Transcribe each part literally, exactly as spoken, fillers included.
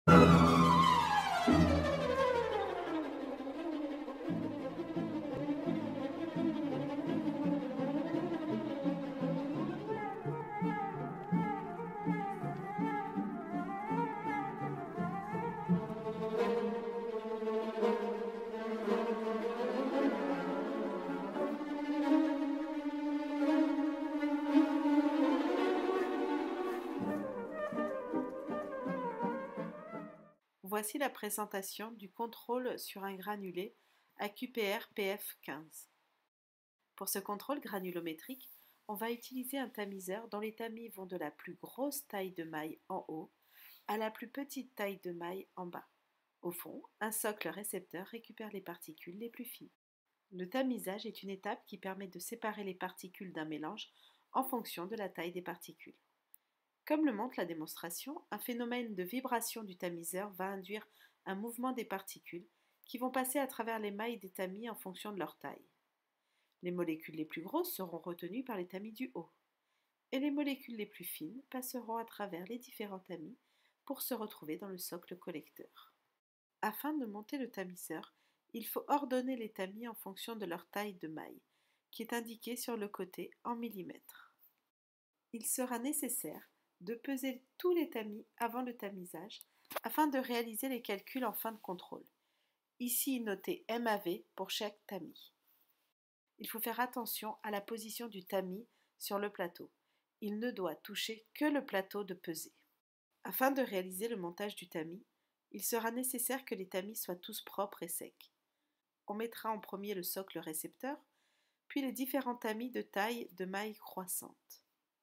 Voici la présentation du contrôle sur un granulé A Q P R P F quinze. Pour ce contrôle granulométrique, on va utiliser un tamiseur dont les tamis vont de la plus grosse taille de maille en haut à la plus petite taille de maille en bas. Au fond, un socle récepteur récupère les particules les plus fines. Le tamisage est une étape qui permet de séparer les particules d'un mélange en fonction de la taille des particules. Comme le montre la démonstration, un phénomène de vibration du tamiseur va induire un mouvement des particules qui vont passer à travers les mailles des tamis en fonction de leur taille. Les molécules les plus grosses seront retenues par les tamis du haut, et les molécules les plus fines passeront à travers les différents tamis pour se retrouver dans le socle collecteur. Afin de monter le tamiseur, il faut ordonner les tamis en fonction de leur taille de maille, qui est indiquée sur le côté en millimètres. Il sera nécessaire de peser tous les tamis avant le tamisage afin de réaliser les calculs en fin de contrôle. Ici noté M A V pour chaque tamis. Il faut faire attention à la position du tamis sur le plateau. Il ne doit toucher que le plateau de pesée. Afin de réaliser le montage du tamis, il sera nécessaire que les tamis soient tous propres et secs. On mettra en premier le socle récepteur, puis les différents tamis de taille de maille croissante.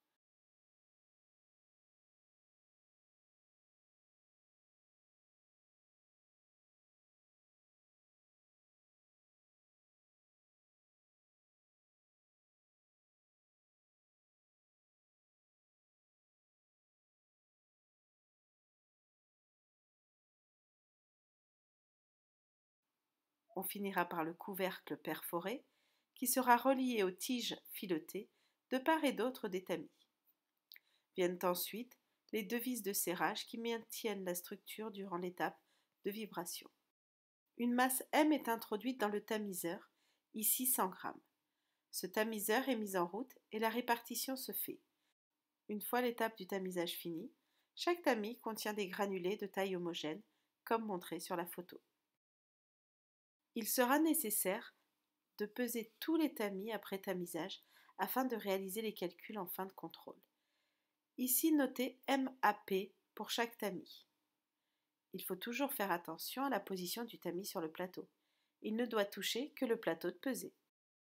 On finira par le couvercle perforé, qui sera relié aux tiges filetées de part et d'autre des tamis. Viennent ensuite les deux vis de serrage qui maintiennent la structure durant l'étape de vibration. Une masse M est introduite dans le tamiseur, ici cent grammes. Ce tamiseur est mis en route et la répartition se fait. Une fois l'étape du tamisage finie, chaque tamis contient des granulés de taille homogène, comme montré sur la photo. Il sera nécessaire de peser tous les tamis après tamisage afin de réaliser les calculs en fin de contrôle. Ici noté M A P pour chaque tamis. Il faut toujours faire attention à la position du tamis sur le plateau. Il ne doit toucher que le plateau de pesée.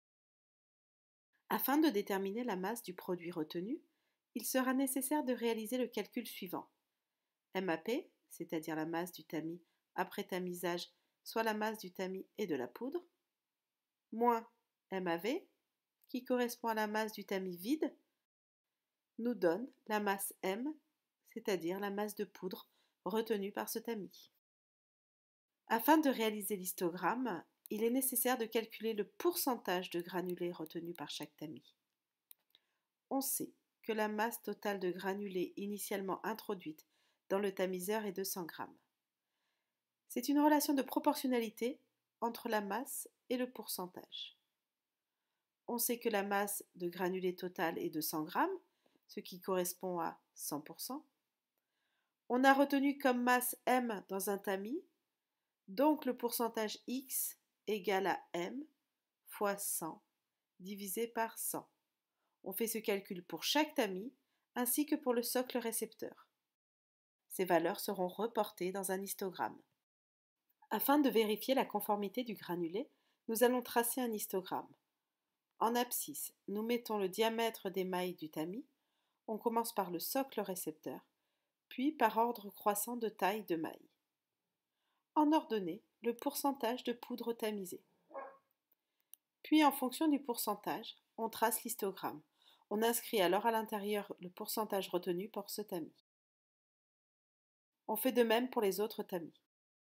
Afin de déterminer la masse du produit retenu, il sera nécessaire de réaliser le calcul suivant. M A P, c'est-à-dire la masse du tamis après tamisage, soit la masse du tamis et de la poudre, moins M A V, qui correspond à la masse du tamis vide, nous donne la masse M, c'est-à-dire la masse de poudre retenue par ce tamis. Afin de réaliser l'histogramme, il est nécessaire de calculer le pourcentage de granulés retenus par chaque tamis. On sait que la masse totale de granulés initialement introduite dans le tamiseur est de cent grammes. C'est une relation de proportionnalité entre la masse et le pourcentage. On sait que la masse de granulés totale est de cent grammes, ce qui correspond à cent pour cent. On a retenu comme masse M dans un tamis, donc le pourcentage X égale à M fois cent divisé par cent. On fait ce calcul pour chaque tamis ainsi que pour le socle récepteur. Ces valeurs seront reportées dans un histogramme. Afin de vérifier la conformité du granulé, nous allons tracer un histogramme. En abscisse, nous mettons le diamètre des mailles du tamis. On commence par le socle récepteur, puis par ordre croissant de taille de maille. En ordonnée, le pourcentage de poudre tamisée. Puis, en fonction du pourcentage, on trace l'histogramme. On inscrit alors à l'intérieur le pourcentage retenu pour ce tamis. On fait de même pour les autres tamis.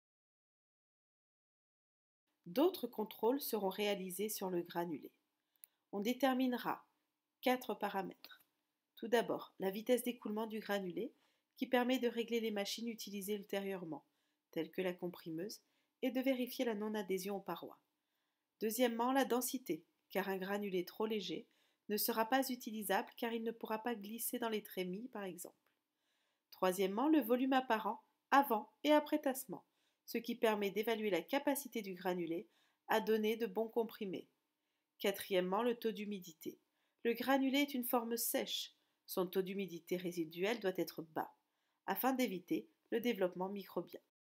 D'autres contrôles seront réalisés sur le granulé. On déterminera quatre paramètres. Tout d'abord, la vitesse d'écoulement du granulé, qui permet de régler les machines utilisées ultérieurement, telles que la comprimeuse, et de vérifier la non-adhésion aux parois. Deuxièmement, la densité, car un granulé trop léger ne sera pas utilisable car il ne pourra pas glisser dans les trémie, par exemple. Troisièmement, le volume apparent avant et après tassement, ce qui permet d'évaluer la capacité du granulé à donner de bons comprimés. Quatrièmement, le taux d'humidité. Le granulé est une forme sèche. Son taux d'humidité résiduel doit être bas, afin d'éviter le développement microbien.